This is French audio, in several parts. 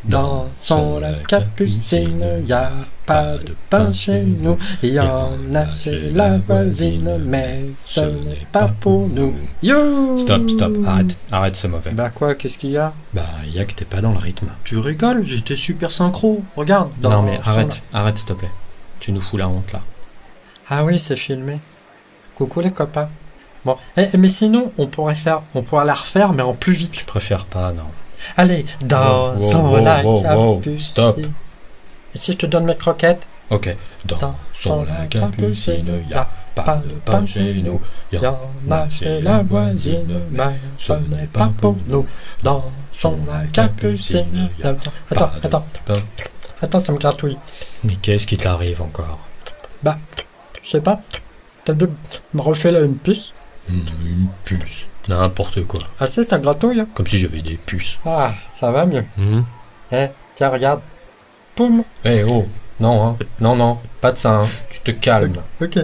Dansons la capucine, y a pas de pain chez nous. Y en a chez la voisine, mais ce n'est pas pour nous. Yo! Stop, arrête, c'est mauvais. Bah quoi, qu'est-ce qu'il y a? Bah, y a que t'es pas dans le rythme. Tu rigoles, j'étais super synchro, regarde. Non mais arrête s'il te plaît. Tu nous fous la honte là. Ah oui, c'est filmé. Coucou les copains. Bon, mais sinon, on pourrait la refaire, mais en plus vite. Je préfère pas, non. Allez, dansons la capucine. Stop. Et si je te donne mes croquettes? Ok. Dansons la capucine, y a pas de pain chez nous. Y en a chez la voisine, mais ce n'est pas pour nous. Dansons la capucine. Attends, ça me gratouille. Mais qu'est-ce qui t'arrive encore? Bah, je sais pas. T'as dû me refaire là une puce? Une puce. N'importe quoi. Ah si, ça gratouille. Comme si j'avais des puces. Ah, ça va mieux. Tiens, regarde. Poum. Oh. Non, hein. Non, pas de ça, hein. Tu te calmes. Ok.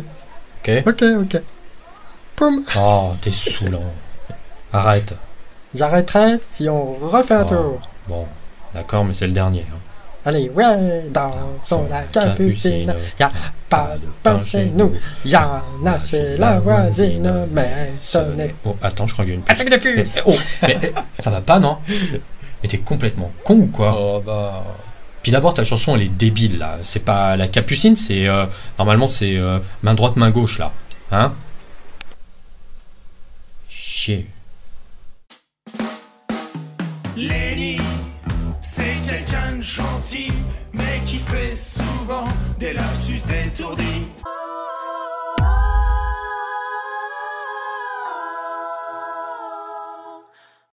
Poum. Oh, t'es saoulant. Arrête. J'arrêterai si on refait un tour. Bon, d'accord, mais c'est le dernier. Hein. Allez, ouais, dansons la capucine, y a pas de pain chez nous, y en a chez la voisine, mais ce n'est... Oh, attends, je crois qu'il y a une puce. Attaque de puce. Mais ça va pas, non? Mais t'es complètement con ou quoi? Oh, bah... Puis d'abord, ta chanson, elle est débile, là. C'est pas la capucine, c'est... normalement, c'est main droite, main gauche, là. Hein? Chier. Lenny, c'est quelqu'un de gentil, mais qui fait souvent des lapsus détourdis.